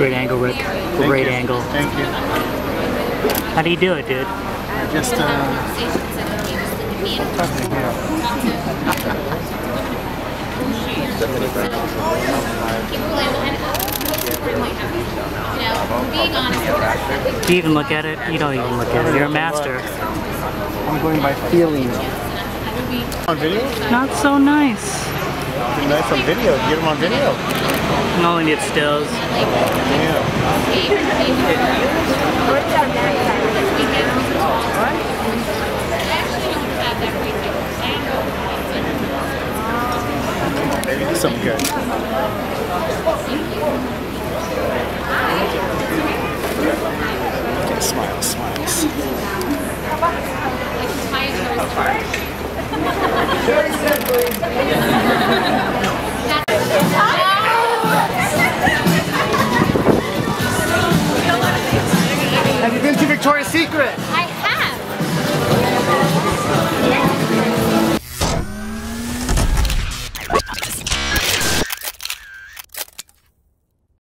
Great angle, Rick. Great angle. Thank you. How do you do it, dude? Just Do you even look at it? You don't even look at it. You're a master. I'm going by feeling. On video? Not so nice. Nice on video. Get them on video. I only need stills. Maybe do something good. Okay, smiles, smiles. Have you been to Victoria's Secret?